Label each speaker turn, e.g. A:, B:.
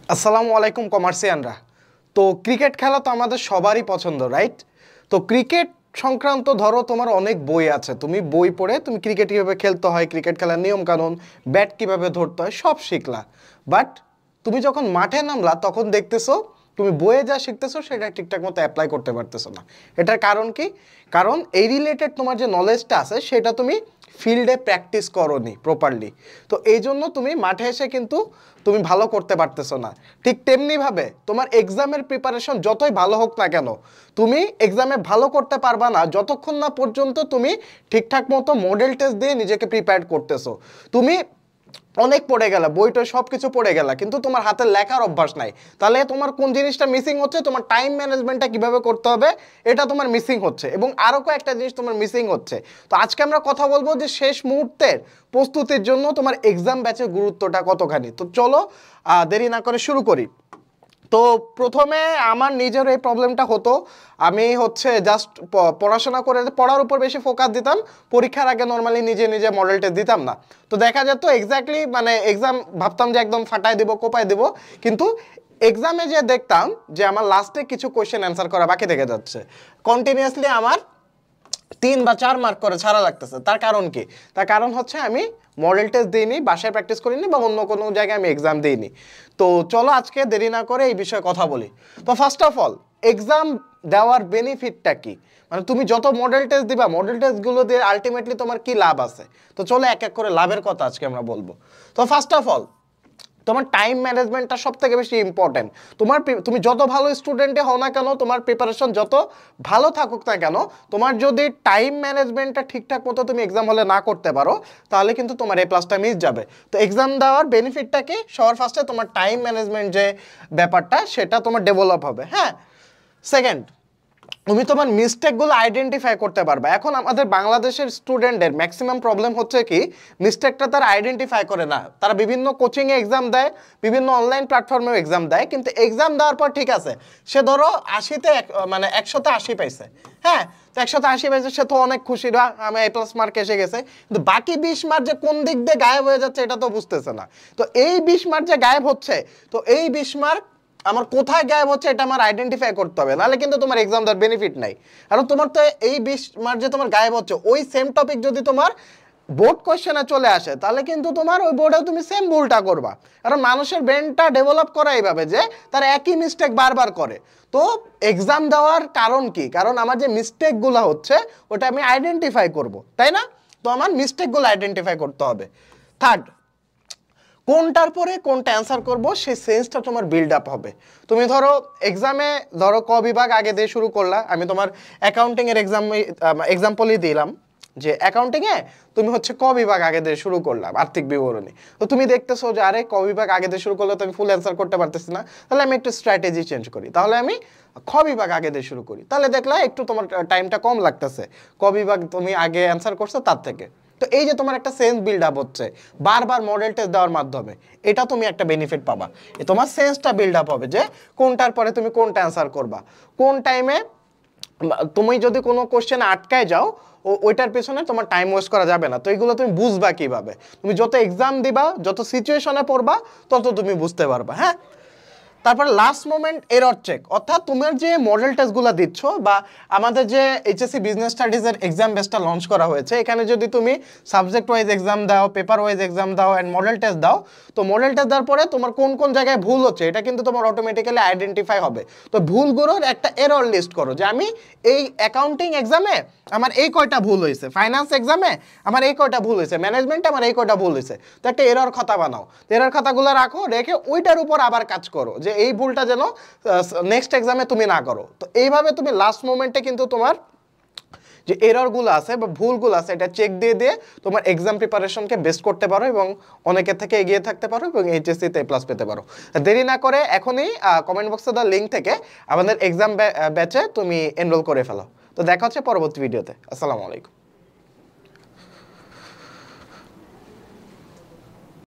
A: আসসালামু আলাইকুম কমার্সিয়ানরা। তো ক্রিকেট খেলা তো আমাদের সবারই পছন্দ, রাইট? তো ক্রিকেট সংক্রান্ত ধরো তোমার অনেক বই আছে, তুমি বই পড়ে তুমি ক্রিকেট কীভাবে খেলতে হয়, ক্রিকেট খেলার নিয়ম কানুন, ব্যাট কীভাবে ধরতে হয় সব শিখলা। বাট তুমি যখন মাঠে নামলা তখন দেখতেছো তুমি বইয়ে যা শিখতেছো সেটা ঠিকঠাক মতো অ্যাপ্লাই করতে পারতেছো না। এটার কারণ কি? কারণ এই রিলেটেড তোমার যে নলেজটা আছে সেটা তুমি ফিল্ডে প্র্যাকটিস করোনি প্রপারলি। তো এই জন্য তুমি মাঠে এসে কিন্তু তুমি ভালো করতে পারতেছো না। ঠিক তেমনিভাবে তোমার এক্সামের প্রিপারেশন যতই ভালো হোক না কেন, তুমি এক্সামে ভালো করতে পারবা না যতক্ষণ না পর্যন্ত তুমি ঠিকঠাক মতো মডেল টেস্ট দিয়ে নিজেকে প্রিপেয়ার করতেছো। তুমি অনেক পড়ে গেলা, বইটা সব কিছু পড়ে গেলা, কিন্তু তোমার হাতে লেখার অভ্যাস নাই। তাহলে তোমার কোন জিনিসটা মিসিং হচ্ছে? তোমার টাইম ম্যানেজমেন্টটা কিভাবে করতে হবে এটা তোমার মিসিং হচ্ছে, এবং আরও কয়েকটা জিনিস তোমার মিসিং হচ্ছে। তো আজকে আমরা কথা বলবো যে শেষ মুহূর্তের প্রস্তুতির জন্য তোমার এক্সাম ব্যাচের গুরুত্বটা কতখানি। তো চলো দেরি না করে শুরু করি। তো প্রথমে আমার নিজের এই প্রবলেমটা হতো, আমি জাস্ট পড়াশোনা করে পড়ার উপর বেশি ফোকাস দিতাম, পরীক্ষার আগে নর্মালি নিজে নিজে মডেল টেস্ট দিতাম না। তো দেখা যেত এক্স্যাক্টলি এক্সাম ভাবতাম যে একদম ফাটাই দেবো, কোপায় দেবো, কিন্তু এক্সামে যে দেখতাম যে আমার লাস্টে কিছু কোয়েশ্চেন অ্যান্সার করা বাকি থেকে যাচ্ছে, কন্টিনিউয়াসলি আমার 3 বা 4 মার্ক করে ছাড়া লাগতেছে। তার কারণ কি? তার কারণ হচ্ছে আমি মডেল টেস্ট দিইনি, বাসায় প্র্যাকটিস করিনি, বা অন্য কোনো জায়গায় আমি এক্সাম দিইনি। তো চলো আজকে দেরি না করে এই বিষয়ে কথা বলি। তো ফার্স্ট অফ অল, এক্সাম দেওয়ার বেনিফিটটা কি? তুমি যত মডেল টেস্ট দিবা, মডেল টেস্টগুলো দিয়ে আলটিমেটলি তোমার কি লাভ আছে? তো চলো এক এক করে লাভের কথা আজকে আমরা বলবো। তো ফার্স্ট অফ অল, তোমার টাইম ম্যানেজমেন্টটা সব থেকে বেশি ইম্পর্টেন্ট। তুমি যত ভালো স্টুডেন্টে হও না কেন, তোমার প্রিপারেশন যত ভালো থাকুক না কেন, তোমার যদি টাইম ম্যানেজমেন্টটা ঠিকঠাক মতো তুমি এক্সাম হলে না করতে পারো, তাহলে কিন্তু তোমার এই প্লাসটা মিস যাবে। তো এক্সাম দেওয়ার বেনিফিটটা কি? সবার ফার্স্টে তোমার টাইম ম্যানেজমেন্ট যে ব্যাপারটা সেটা তোমার ডেভেলপ হবে। হ্যাঁ, সেকেন্ড, তুমি তোমার মিস্টেকগুলো আইডেন্টিফাই করতে পারবে। এখন আমাদের বাংলাদেশের স্টুডেন্টদের ম্যাক্সিমাম প্রবলেম হচ্ছে কি, মিস্টেকটা তারা আইডেন্টিফাই করে না। তারা বিভিন্ন কোচিংয়ে এক্সাম দেয়, বিভিন্ন অনলাইন প্ল্যাটফর্মেও এক্সাম দেয়, কিন্তু এক্সাম দেওয়ার পর ঠিক আছে, সে ধরো 80তে 100তে 80 পাইছে। হ্যাঁ, তো 100তে 80 পাইছে, সে তো অনেক খুশি, আমি A+ মার্ক এসে গেছে, কিন্তু বাকি 20 মার্ক যে কোন দিক দিয়ে গায়েব হয়ে যাচ্ছে এটা তো বুঝতেছে না। তো এই 20 মার্ক যে গায়েব হচ্ছে, তো এই 20 মার্ক আমার কোথায় গায়েব হচ্ছে এটা আমার আইডেন্টিফাই করতে হবে, নাহলে কিন্তু তোমার এক্সাম দেওয়ার বেনিফিট নাই। কারণ তোমার তো এই 20 মার্ক যে তোমার গায়েব হচ্ছে, ওই সেম টপিক যদি তোমার বোর্ড কোয়েশ্চেনে চলে আসে, তাহলে কিন্তু তোমার ওই বোর্ডেও তুমি সেম ভুলটা করবা। কারণ মানুষের ব্রেনটা ডেভেলপ করা এইভাবে যে তারা একই মিস্টেক বারবার করে। তো এক্সাম দেওয়ার কারণ কি? কারণ আমার যে মিস্টেকগুলো হচ্ছে ওটা আমি আইডেন্টিফাই করব, তাই না? তো আমার মিস্টেকগুলো আইডেন্টিফাই করতে হবে। থার্ড, কোনটার পরে কোনটা অ্যান্সার করব সেই সেন্সটা তোমার বিল্ড আপ হবে। তুমি ধরো এক্সামে ক বিভাগ আগে দিয়ে শুরু করলা, আমি তোমার অ্যাকাউন্টিংয়ের এক্সাম্পলই দিলাম যে অ্যাকাউন্টিংয়ে তুমি ক বিভাগ আগে দিয়ে শুরু করলাম, আর্থিক বিবরণী। তো তুমি দেখতেছো যে আরে ক বিভাগ আগে দিয়ে শুরু করলে তো আমি ফুল অ্যান্সার করতে পারতেছি না, তাহলে আমি একটু স্ট্র্যাটেজি চেঞ্জ করি, তাহলে আমি খ বিভাগ আগে দিয়ে শুরু করি। তাহলে দেখলা একটু তোমার টাইমটা কম লাগতেছে ক বিভাগ তুমি আগে অ্যান্সার করছো তার থেকে। তো এই যে তোমার একটা সেন্স বিল্ড আপ হচ্ছে বারবার মডেল টেস্ট দেওয়ার মাধ্যমে, এটা তুমি একটা বেনিফিট পাবা। তোমার সেন্সটা বিল্ড আপ হবে যে কোনটার পরে তুমি কোনটা অ্যান্সার করবা, কোন টাইমে। তুমি যদি কোনো কোশ্চেন আটকায় যাও, ওইটার পেছনে তোমার টাইম ওয়েস্ট করা যাবে না। তো এইগুলো তুমি বুঝবা কিভাবে? তুমি যত এক্সাম দিবা, যত সিচুয়েশনে পড়বা, তত তুমি বুঝতে পারবা। হ্যাঁ, তারপর লাস্ট মোমেন্ট এরর চেক, অর্থাৎ তোমার যে মডেল টেস্টগুলো দিচ্ছ, বা আমাদের যে এইচএসসি বিজনেস স্টাডিজের এক্সাম বেসটা লঞ্চ করা হয়েছে, এখানে যদি তুমি সাবজেক্ট ওয়াইজ এক্সাম দাও, পেপার ওয়াইজ এক্সাম দাও অ্যান্ড মডেল টেস্ট দাও, তো মডেল টেস্ট দেওয়ার পরে তোমার কোন কোন জায়গায় ভুল হচ্ছে এটা কিন্তু তোমার অটোমেটিক্যালি আইডেন্টিফাই হবে। তো ভুলগুলোর একটা এরর লিস্ট করো যে আমি এই অ্যাকাউন্টিং এক্সামে আমার এই কয়টা ভুল হয়েছে, ফাইন্যান্স এক্সামে আমার এই কয়টা ভুল হয়েছে, ম্যানেজমেন্টে আমার এই কয়টা ভুল হয়েছে। তো একটা এরর খাতা বানাও, এরর খাতাগুলো রাখো, রেখে ওইটার উপর আবার কাজ করো যে এই ভুলটা যেন নেক্সট এক্সামে তুমি না করো। তো এইভাবে তুমি লাস্ট মোমেন্টে কিন্তু তোমার যে এররগুলো আছে বা ভুলগুলো আছে এটা চেক দিয়ে দিয়ে তোমার এক্সাম প্রিপারেশনকে বেস্ট করতে পারো, এবং অনেকের থেকে এগিয়ে থাকতে পারো, এবং এইচএসসিতে A+ পেতে পারো। দেরি না করে এখনই কমেন্ট বক্সে দেওয়া লিঙ্ক থেকে আমাদের এক্সাম ব্যাচে তুমি এনরোল করে ফেলো। তো দেখা হচ্ছে পরবর্তী ভিডিওতে। আসসালামু আলাইকুম।